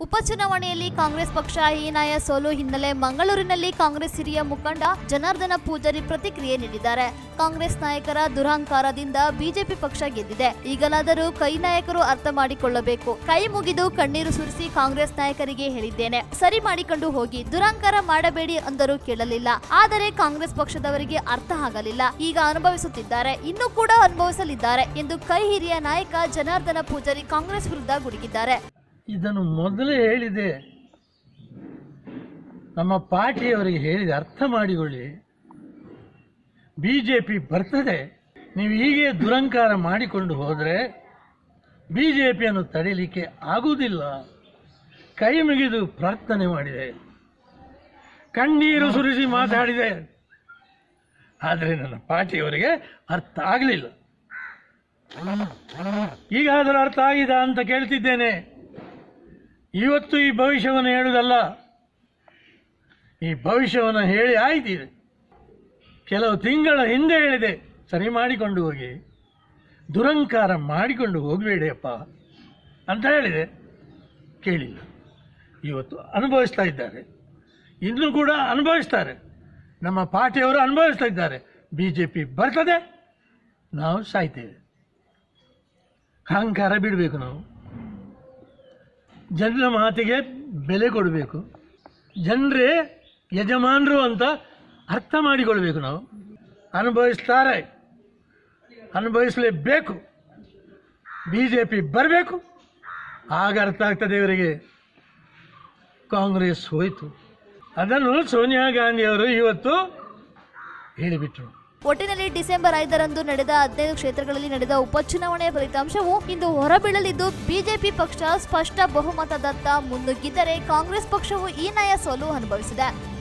ಉಪಚುನಾವಣೆಯಲ್ಲಿ ಕಾಂಗ್ರೆಸ್ ಪಕ್ಷ ಹೀನಾಯ ಸೋಲು ಹಿನ್ನೆಲೆ ಮಂಗಳೂರಿನಲ್ಲಿ ಕಾಂಗ್ರೆಸ್ ಹಿರಿಯ ಮುಖಂಡ ಜನಾರ್ದನ ಪೂಜಾರಿ ಪ್ರತಿಕ್ರಿಯೆ ನೀಡಿದ್ದಾರೆ. ಕಾಂಗ್ರೆಸ್ ನಾಯಕರ ದುರಹಂಕಾರದಿಂದ ಬಿಜೆಪಿ ಪಕ್ಷ ಗೆದ್ದಿದೆ. ಈಗಲಾದರೂ ಕೈ ನಾಯಕರು ಅರ್ಥ ಮಾಡಿಕೊಳ್ಳಬೇಕು. ಕೈ ಮುಗಿದು ಕಣ್ಣೀರು ಸುರಿಸಿ ಕಾಂಗ್ರೆಸ್ ನಾಯಕರಿಗೆ ಹೇಳಿದ್ದೇನೆ, ಸರಿ ಮಾಡಿಕೊಂಡು ಹೋಗಿ, ದುರಹಂಕಾರ ಮಾಡಬೇಡಿ ಅಂದರೂ ಕೇಳಲಿಲ್ಲ. ಆದರೆ ಕಾಂಗ್ರೆಸ್ ಪಕ್ಷದವರಿಗೆ ಅರ್ಥ ಆಗಲಿಲ್ಲ. ಈಗ ಅನುಭವಿಸುತ್ತಿದ್ದಾರೆ, ಇನ್ನೂ ಕೂಡ ಅನುಭವಿಸಲಿದ್ದಾರೆ ಎಂದು ಕೈ ಹಿರಿಯ ನಾಯಕ ಜನಾರ್ದನ ಪೂಜಾರಿ ಕಾಂಗ್ರೆಸ್ ವಿರುದ್ಧ ಗುಡುಗಿದ್ದಾರೆ. ಇದನ್ನು ಮೊದಲೇ ಹೇಳಿದೆ, ನಮ್ಮ ಪಾರ್ಟಿಯವರಿಗೆ ಹೇಳಿದೆ, ಅರ್ಥ ಮಾಡಿಕೊಳ್ಳಿ. ಬಿಜೆಪಿ ಬರ್ತದೆ, ನೀವು ಹೀಗೆ ದುರಂಕಾರ ಮಾಡಿಕೊಂಡು ಹೋದರೆ ಬಿಜೆಪಿಯನ್ನು ತಡೆಯಲಿಕ್ಕೆ ಆಗುವುದಿಲ್ಲ. ಕೈ ಮುಗಿದು ಪ್ರಾರ್ಥನೆ ಮಾಡಿದೆ, ಕಣ್ಣೀರು ಸುರಿಸಿ ಮಾತಾಡಿದೆ. ಆದರೆ ನನ್ನ ಪಾರ್ಟಿಯವರಿಗೆ ಅರ್ಥ ಆಗಲಿಲ್ಲ. ಈಗಾದರೂ ಅರ್ಥ ಆಗಿದೆ ಅಂತ ಕೇಳ್ತಿದ್ದೇನೆ. ಇವತ್ತು ಈ ಭವಿಷ್ಯವನ್ನು ಹೇಳುವುದಲ್ಲ, ಈ ಭವಿಷ್ಯವನ್ನು ಹೇಳಿ ಆಯ್ತಿದೆ. ಕೆಲವು ತಿಂಗಳ ಹಿಂದೆ ಹೇಳಿದೆ, ಸರಿ ಮಾಡಿಕೊಂಡು ಹೋಗಿ, ದುರಂಕಾರ ಮಾಡಿಕೊಂಡು ಹೋಗಬೇಡಿಯಪ್ಪ ಅಂತ ಹೇಳಿದೆ. ಕೇಳಿಲ್ಲ. ಇವತ್ತು ಅನುಭವಿಸ್ತಾ ಇದ್ದಾರೆ, ಇನ್ನೂ ಕೂಡ ಅನುಭವಿಸ್ತಾರೆ. ನಮ್ಮ ಪಾರ್ಟಿಯವರು ಅನುಭವಿಸ್ತಾ ಇದ್ದಾರೆ. ಬಿಜೆಪಿ ಬರ್ತದೆ, ನಾವು ಸಾಯ್ತೇವೆ. ಅಹಂಕಾರ ಬಿಡಬೇಕು. ನಾವು ಜನರ ಮಾತಿಗೆ ಬೆಲೆ ಕೊಡಬೇಕು. ಜನರೇ ಯಜಮಾನರು ಅಂತ ಅರ್ಥ ಮಾಡಿಕೊಳ್ಬೇಕು. ನಾವು ಅನುಭವಿಸ್ತಾರೆ, ಅನುಭವಿಸಲೇಬೇಕು. ಬಿಜೆಪಿ ಬರಬೇಕು, ಆಗ ಅರ್ಥ ಆಗ್ತದೆ ಇವರಿಗೆ ಕಾಂಗ್ರೆಸ್ ಹೋಯಿತು. ಅದನ್ನು ಸೋನಿಯಾ ಗಾಂಧಿ ಅವರು ಇವತ್ತು ಹೇಳಿಬಿಟ್ರು. ಒಟ್ಟಿನಲ್ಲಿ ಡಿಸೆಂಬರ್ 5ರಂದು ನಡೆದ 15 ಕ್ಷೇತ್ರಗಳಲ್ಲಿ ನಡೆದ ಉಪಚುನಾವಣೆಯ ಫಲಿತಾಂಶವು ಇಂದು ಹೊರಬೀಳಲಿದ್ದು, ಬಿಜೆಪಿ ಪಕ್ಷ ಸ್ಪಷ್ಟ ಬಹುಮತದತ್ತ ಮುನ್ನುಗ್ಗಿದ್ದರೆ ಕಾಂಗ್ರೆಸ್ ಪಕ್ಷವು ಹೀನಾಯ ಸೋಲು ಅನುಭವಿಸಿದೆ.